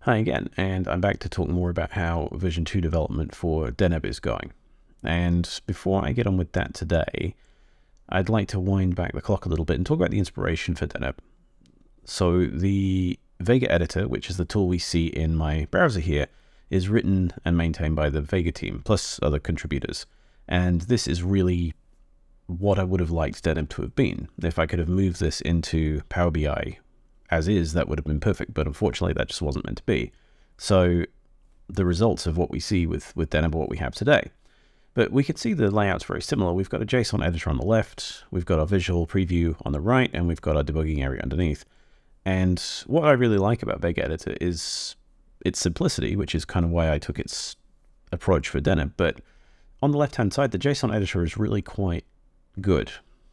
Hi again, and I'm back to talk more about how version 2 development for Deneb is going. And before I get on with that today, I'd like to wind back the clock a little bit and talk about the inspiration for Deneb. So the Vega Editor, which is the tool we see in my browser here, is written and maintained by the Vega team, plus other contributors. And this is really what I would have liked Deneb to have been. If I could have moved this into Power BI as is, that would have been perfect, but unfortunately that just wasn't meant to be. So the results of what we see with Deneb are what we have today. But we can see the layout's very similar. We've got a JSON editor on the left, we've got our visual preview on the right, and we've got our debugging area underneath. And what I really like about Vega Editor is its simplicity, which is kind of why I took its approach for Deneb. But on the left-hand side, the JSON editor is really quite good.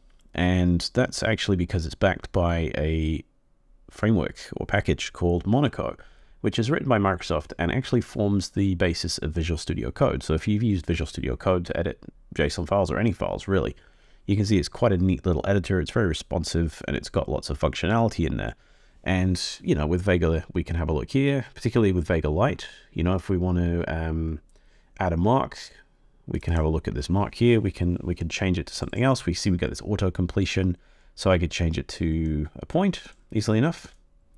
And that's actually because it's backed by a framework or package called Monaco, which is written by Microsoft and actually forms the basis of Visual Studio Code. So if you've used Visual Studio Code to edit JSON files or any files really, you can see it's quite a neat little editor. It's very responsive and it's got lots of functionality in there. And, you know, with Vega, we can have a look here, particularly with Vega Lite. You know, if we want to add a mark, we can have a look at this mark here. We can change it to something else. We see we get this auto completion. So I could change it to a point easily enough.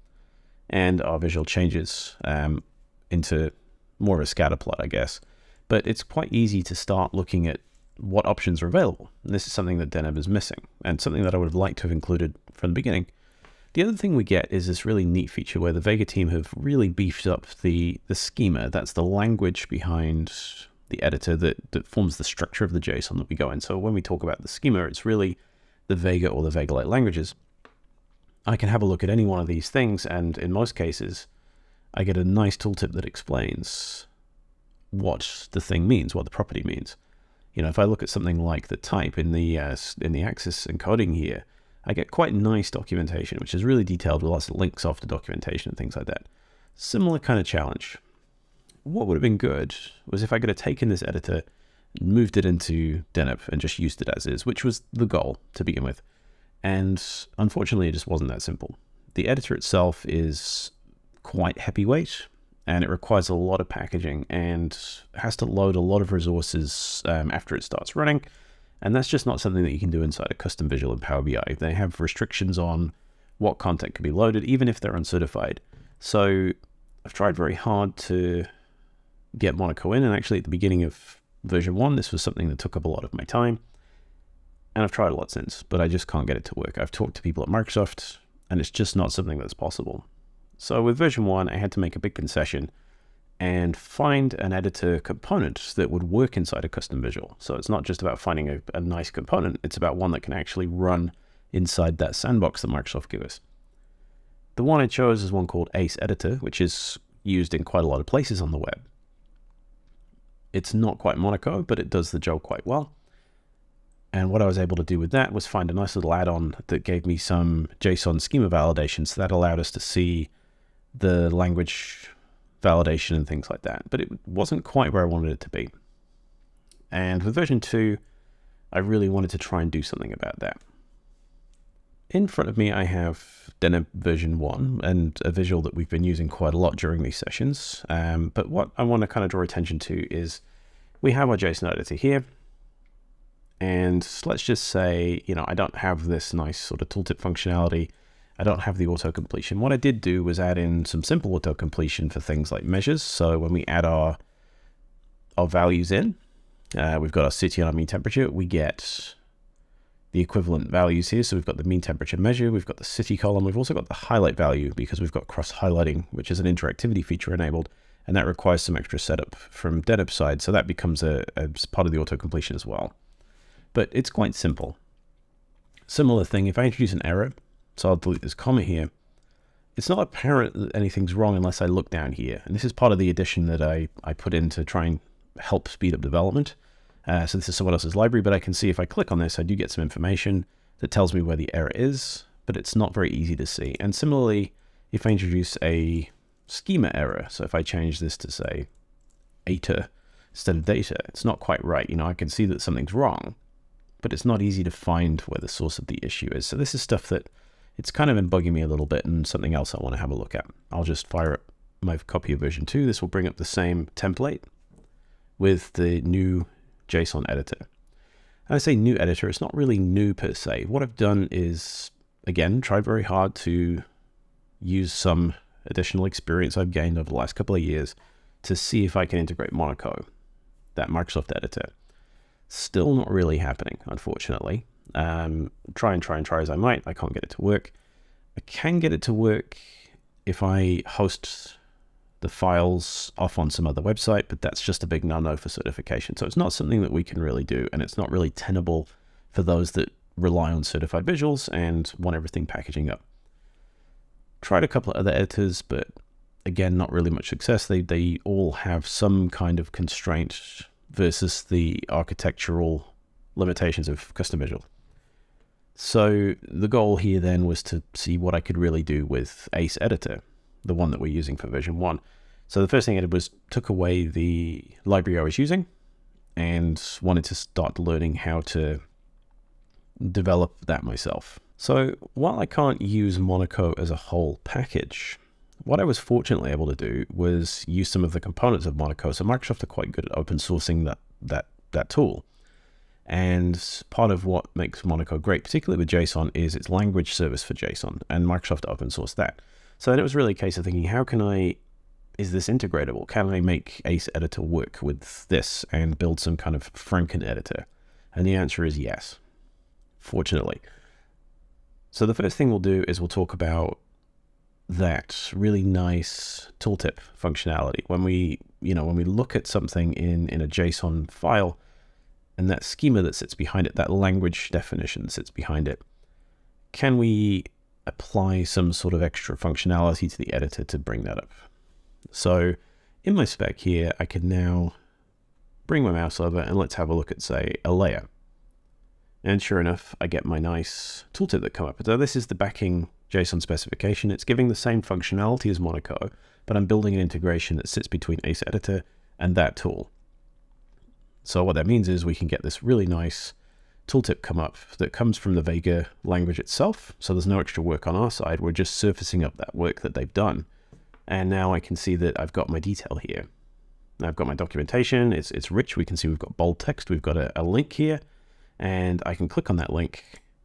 And our visual changes into more of a scatter plot, I guess. But it's quite easy to start looking at what options are available. And this is something that Deneb is missing, and something that I would have liked to have included from the beginning. The other thing we get is this really neat feature where the Vega team have really beefed up the schema. That's the language behind the editor that forms the structure of the JSON that we go in. So when we talk about the schema, it's really the Vega or the Vega-like languages. I can have a look at any one of these things, and in most cases, I get a nice tooltip that explains what the thing means, what the property means. You know, if I look at something like the type in the axis encoding here, I get quite nice documentation, which is really detailed with lots of links off to documentation and things like that. Similar kind of challenge. What would have been good was if I could have taken this editor, moved it into Deneb and just used it as is, which was the goal to begin with. And unfortunately, it just wasn't that simple. The editor itself is quite heavyweight, and it requires a lot of packaging and has to load a lot of resources after it starts running. And that's just not something that you can do inside a custom visual in Power BI. They have restrictions on what content can be loaded, even if they're uncertified. So I've tried very hard to get Monaco in, and actually at the beginning of version 1, this was something that took up a lot of my time. And I've tried a lot since, but I just can't get it to work. I've talked to people at Microsoft, and it's just not something that's possible. So with version 1, I had to make a big concession and find an editor component that would work inside a custom visual. So it's not just about finding a nice component, it's about one that can actually run inside that sandbox that Microsoft gives us. The one I chose is one called Ace Editor, which is used in quite a lot of places on the web. It's not quite Monaco, but it does the job quite well. And what I was able to do with that was find a nice little add-on that gave me some JSON schema validation. So that allowed us to see the language validation and things like that. But it wasn't quite where I wanted it to be. And with version 2, I really wanted to try and do something about that. In front of me, I have Deneb version 1 and a visual that we've been using quite a lot during these sessions. But what I want to kind of draw attention to is we have our JSON editor here. And let's just say, you know, I don't have this nice sort of tooltip functionality. I don't have the auto completion. What I did do was add in some simple auto completion for things like measures. So when we add our values in, we've got our city and our mean temperature, we get the equivalent values here. So we've got the mean temperature measure, we've got the city column, we've also got the highlight value because we've got cross highlighting, which is an interactivity feature enabled, and that requires some extra setup from Deneb side. So that becomes a part of the auto completion as well. But it's quite simple. Similar thing, if I introduce an error, so I'll delete this comma here, it's not apparent that anything's wrong unless I look down here. And this is part of the addition that I put in to try and help speed up development. So this is someone else's library, but I can see if I click on this, I do get some information that tells me where the error is, but it's not very easy to see. And similarly, if I introduce a schema error, so if I change this to say ATA instead of data, it's not quite right. You know, I can see that something's wrong, but it's not easy to find where the source of the issue is. So this is stuff that it's kind of been bugging me a little bit and something else I want to have a look at. I'll just fire up my copy of version 2, this will bring up the same template with the new JSON editor. And I say new editor, it's not really new per se. What I've done is, again, tried very hard to use some additional experience I've gained over the last couple of years to see if I can integrate Monaco, that Microsoft editor. Still not really happening, unfortunately. Try as I might, I can't get it to work. I can get it to work if I host the files off on some other website, but that's just a big no-no for certification. So it's not something that we can really do, and it's not really tenable for those that rely on certified visuals and want everything packaging up. Tried a couple of other editors, but again, not really much success. They all have some kind of constraint versus the architectural limitations of custom visual. So the goal here then was to see what I could really do with Ace Editor, the one that we're using for version 1. So the first thing I did was took away the library I was using and wanted to start learning how to develop that myself. So while I can't use Monaco as a whole package, what I was fortunately able to do was use some of the components of Monaco. So Microsoft are quite good at open sourcing that tool. And part of what makes Monaco great, particularly with JSON, is its language service for JSON, and Microsoft open sourced that. So then it was really a case of thinking, is this integratable? Can I make Ace Editor work with this and build some kind of Franken editor? And the answer is yes, fortunately. So the first thing we'll do is we'll talk about that really nice tooltip functionality. When we look at something in a JSON file, and that schema that sits behind it, that language definition that sits behind it, can we apply some sort of extra functionality to the editor to bring that up? So in my spec here, I can now bring my mouse over and let's have a look at, say, a layer. And sure enough, I get my nice tooltip that come up. So this is the backing JSON specification. It's giving the same functionality as Monaco, but I'm building an integration that sits between Ace Editor and that tool. So what that means is we can get this really nice tooltip come up that comes from the Vega language itself. So there's no extra work on our side. We're just surfacing up that work that they've done. And now I can see that I've got my detail here. I've got my documentation. It's rich. We can see we've got bold text. We've got a link here. And I can click on that link.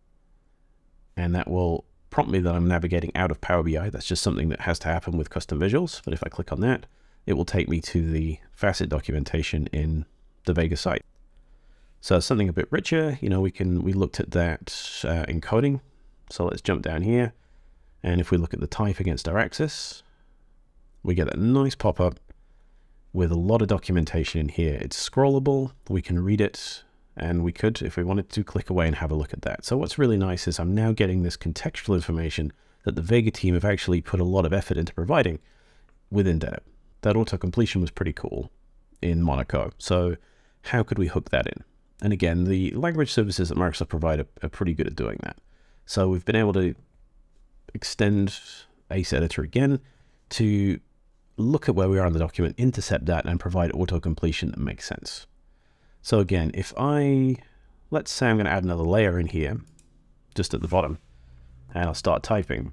And that will prompt me that I'm navigating out of Power BI. That's just something that has to happen with custom visuals. But if I click on that, it will take me to the facet documentation in the Vega site. So something a bit richer, we looked at that encoding. So let's jump down here. And if we look at the type against our axis, we get that nice pop-up with a lot of documentation in here. It's scrollable, we can read it, and we could, if we wanted to, click away and have a look at that. So what's really nice is I'm now getting this contextual information that the Vega team have actually put a lot of effort into providing within Deneb. That auto-completion was pretty cool in Monaco. So how could we hook that in? And again, the language services that Microsoft provide are pretty good at doing that. So we've been able to extend Ace Editor again to look at where we are in the document, intercept that, and provide auto-completion that makes sense. So again, let's say I'm going to add another layer in here, just at the bottom, and I'll start typing.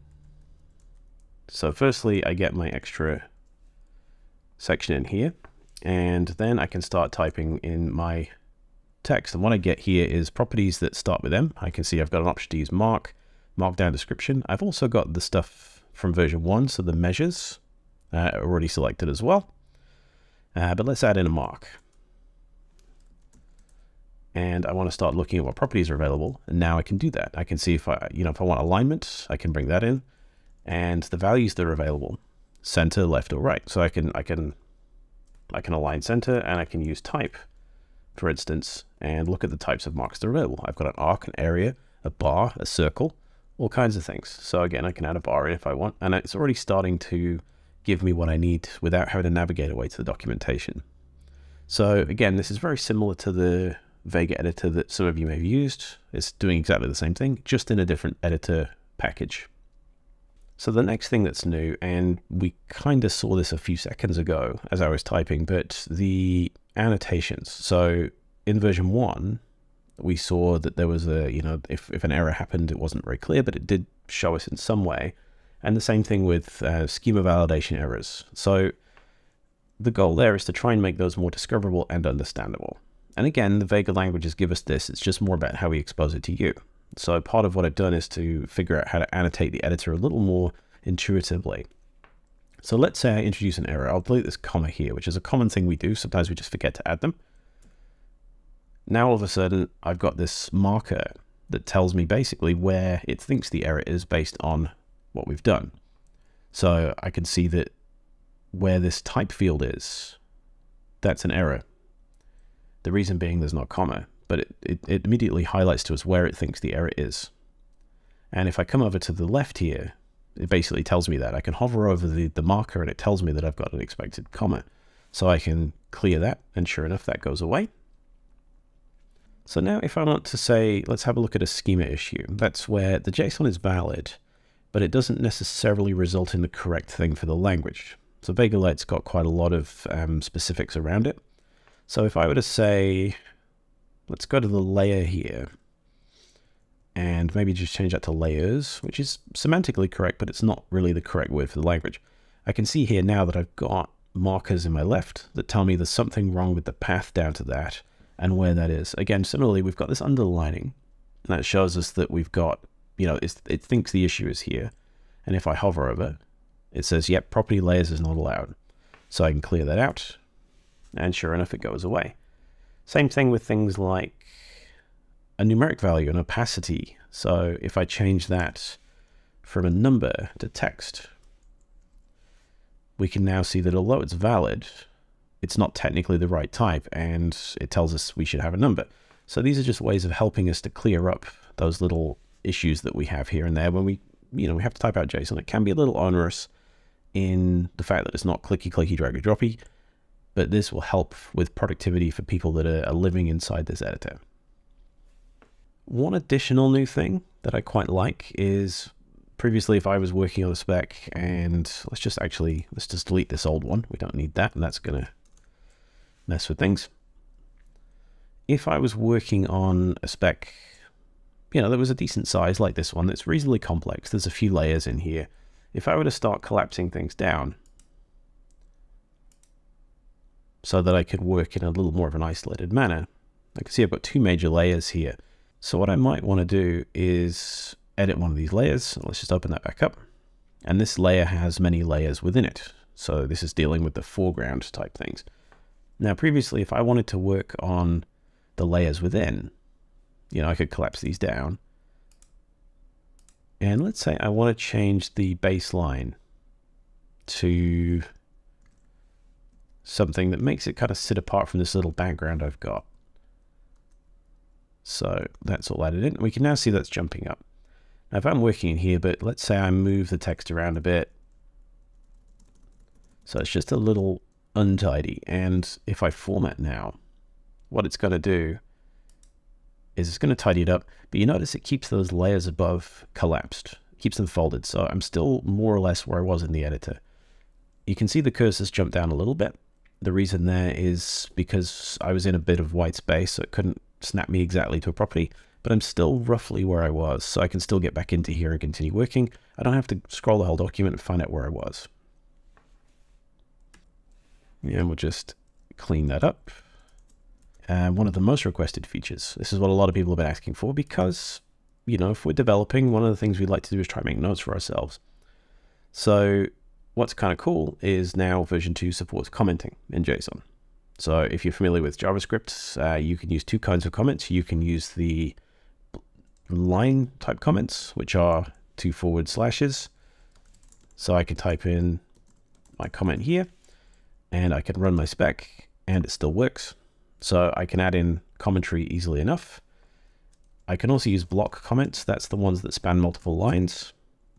So firstly, I get my extra section in here, and then I can start typing in my text. And what I get here is properties that start with M. I can see I've got an option to use markdown description. I've also got the stuff from version 1, so the measures are already selected as well. But let's add in a mark. And I want to start looking at what properties are available. And now I can do that. I can see if I want alignment, I can bring that in, and the values that are available, center, left, or right. So I can align center, and I can use type, for instance, and look at the types of marks that are available. I've got an arc, an area, a bar, a circle, all kinds of things. So again, I can add a bar in if I want, and it's already starting to give me what I need without having to navigate away to the documentation. So again, this is very similar to the Vega editor that some of you may have used. It's doing exactly the same thing, just in a different editor package. So the next thing that's new, and we kind of saw this a few seconds ago as I was typing, but the annotations. So in version 1, we saw that there was a, if an error happened, it wasn't very clear, but it did show us in some way. And the same thing with schema validation errors. So the goal there is to try and make those more discoverable and understandable. And again, the Vega languages give us this. It's just more about how we expose it to you. So part of what I've done is to figure out how to annotate the editor a little more intuitively. So let's say I introduce an error. I'll delete this comma here, which is a common thing we do. Sometimes we just forget to add them. Now all of a sudden, I've got this marker that tells me basically where it thinks the error is based on what we've done. So I can see that where this type field is, that's an error. The reason being there's no comma, but it immediately highlights to us where it thinks the error is. And if I come over to the left here, it basically tells me that. I can hover over the marker and it tells me that I've got an expected comma. So I can clear that, and sure enough, that goes away. So now if I want to say, let's have a look at a schema issue. That's where the JSON is valid, but it doesn't necessarily result in the correct thing for the language. So Vega Lite's got quite a lot of specifics around it. So if I were to say, let's go to the layer here, and maybe just change that to layers, which is semantically correct, but it's not really the correct word for the language. I can see here now that I've got markers in my left that tell me there's something wrong with the path down to that and where that is. Again, similarly, we've got this underlining, and that shows us that we've got, it thinks the issue is here. And if I hover over, it says, yep, property layers is not allowed. So I can clear that out, and sure enough, it goes away. Same thing with things like a numeric value, an opacity. So if I change that from a number to text, we can now see that although it's valid, it's not technically the right type, and it tells us we should have a number. So these are just ways of helping us to clear up those little issues that we have here and there when we have to type out JSON. It can be a little onerous in the fact that it's not clicky, draggy, droppy, but this will help with productivity for people that are living inside this editor. One additional new thing that I quite like is previously if I was working on a spec, and let's just delete this old one. We don't need that, and that's going to mess with things. If I was working on a spec, that was a decent size like this one, that's reasonably complex, there's a few layers in here. If I were to start collapsing things down so that I could work in a little more of an isolated manner, I can see I've got two major layers here. So what I might want to do is edit one of these layers. Let's just open that back up. And this layer has many layers within it. So this is dealing with the foreground type things. Now, previously, if I wanted to work on the layers within, I could collapse these down. And let's say I want to change the baseline to something that makes it kind of sit apart from this little background I've got. So that's all added in. We can now see that's jumping up. Now, if I'm working in here, but let's say I move the text around a bit, so it's just a little untidy. And if I format now, what it's going to do is it's going to tidy it up. But you notice it keeps those layers above collapsed, keeps them folded. So I'm still more or less where I was in the editor. You can see the cursors jump down a little bit. The reason there is because I was in a bit of white space, so it couldn't snap me exactly to a property, but I'm still roughly where I was, so I can still get back into here and continue working. I don't have to scroll the whole document and find out where I was. And we'll just clean that up. One of the most requested features. This is what a lot of people have been asking for because, if we're developing, one of the things we like to do is try and make notes for ourselves. So what's kind of cool is now version 2 supports commenting in JSON. So if you're familiar with JavaScript, you can use two kinds of comments. You can use the line type comments, which are 2 forward slashes. So I can type in my comment here, and I can run my spec, and it still works. So I can add in commentary easily enough. I can also use block comments. That's the ones that span multiple lines.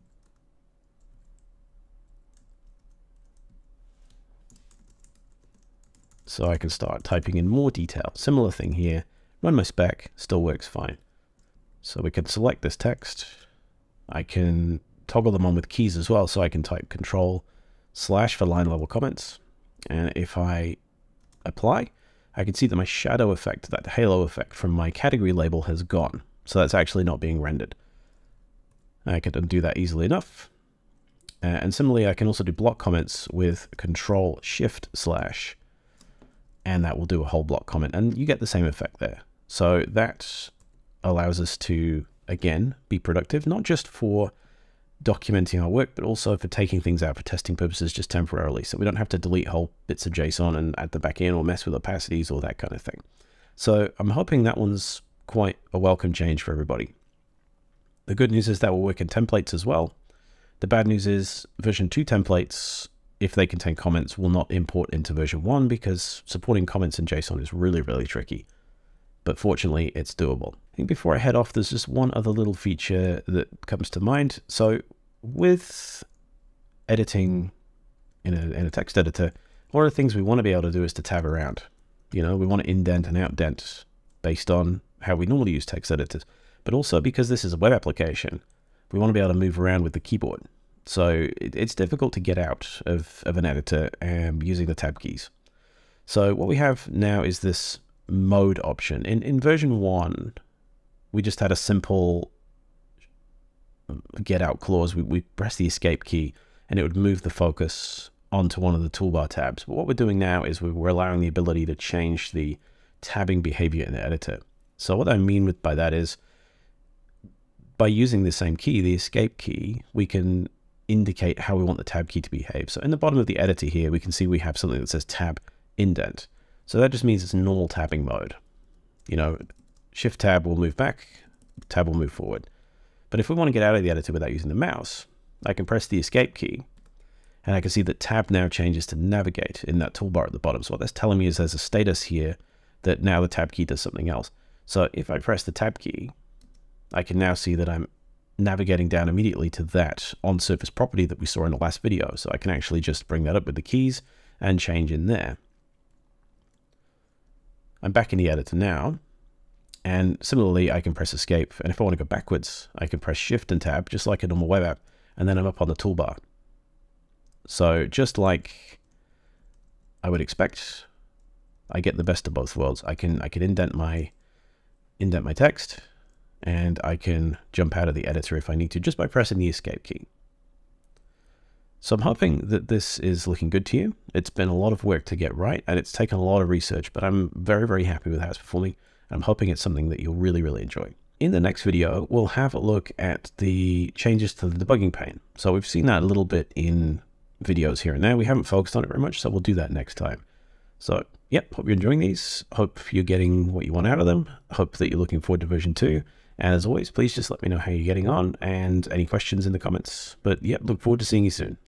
So I can start typing in more detail. Similar thing here. Run my spec, still works fine. So we can select this text. I can toggle them on with keys as well. So I can type Control/ for line level comments. And if I apply, I can see that my shadow effect, that halo effect from my category label has gone. So that's actually not being rendered. I can undo that easily enough. And similarly, I can also do block comments with Control-Shift/, and that will do a whole block comment, and you get the same effect there. So that allows us to, again, be productive, not just for documenting our work, but also for taking things out for testing purposes just temporarily. So we don't have to delete whole bits of JSON and add them back in or mess with opacities or that kind of thing. So I'm hoping that one's quite a welcome change for everybody. The good news is that will work in templates as well. The bad news is version 2 templates, if they contain comments, will not import into version 1 because supporting comments in JSON is really, really tricky. But fortunately, it's doable. I think before I head off, there's just one other little feature that comes to mind. So with editing in a text editor, one of the things we want to be able to do is to tab around. You know, we want to indent and outdent based on how we normally use text editors. But also because this is a web application, we want to be able to move around with the keyboard. So it's difficult to get out of an editor using the tab keys. So what we have now is this mode option. In version 1, we just had a simple get out clause. We press the escape key and it would move the focus onto one of the toolbar tabs. But what we're doing now is we're allowing the ability to change the tabbing behavior in the editor. So what I mean by that is by using the same key, the escape key, we can indicate how we want the tab key to behave. So in the bottom of the editor here, we can see we have something that says tab indent. So that just means it's normal tabbing mode. You know, Shift tab will move back, tab will move forward. But if we want to get out of the editor without using the mouse, I can press the escape key and I can see that tab now changes to navigate in that toolbar at the bottom. So what that's telling me is there's a status here that now the tab key does something else. So if I press the tab key, I can now see that I'm navigating down immediately to that on-surface property that we saw in the last video. So I can actually just bring that up with the keys and change in there. I'm back in the editor now, and similarly, I can press escape. And if I want to go backwards, I can press shift and tab, just like a normal web app, and then I'm up on the toolbar. So just like I would expect, I get the best of both worlds. I can indent my text, and I can jump out of the editor if I need to, just by pressing the escape key. So I'm hoping that this is looking good to you. It's been a lot of work to get right, and it's taken a lot of research, but I'm very, very happy with how it's performing. I'm hoping it's something that you'll really, really enjoy. In the next video, we'll have a look at the changes to the debugging pane. So we've seen that a little bit in videos here and there. We haven't focused on it very much, so we'll do that next time. So, yep, hope you're enjoying these. Hope you're getting what you want out of them. Hope that you're looking forward to version 2. And as always, please just let me know how you're getting on and any questions in the comments. But, yep, look forward to seeing you soon.